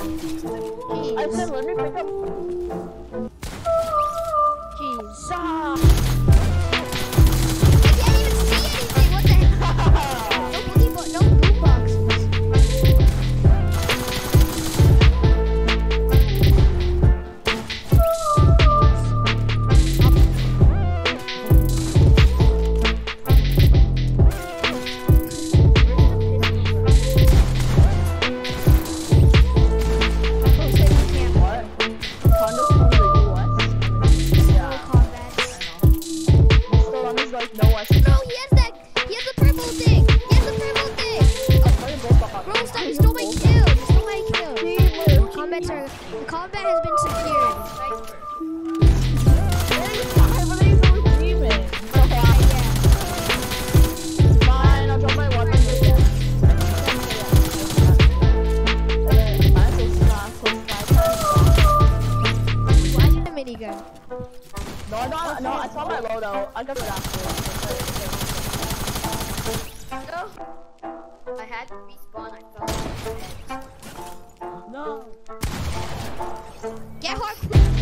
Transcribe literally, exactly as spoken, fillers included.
Jeez. I said, let me pick up. Jeez. Ah. I can't even see anything. What the heck? No booty bo no boom boxes. No, I see. Bro, he has that. He has the purple thing. He has the purple thing. Bro, stop. He stole my kill. He stole my kill. Combats are. The combat has been secured. Fine, I'll drop my weapon again. Why is it a minigun? No, I don't. No, I saw my loadout. I got it after. I had to respawn, I fell off my head. No. Get hard.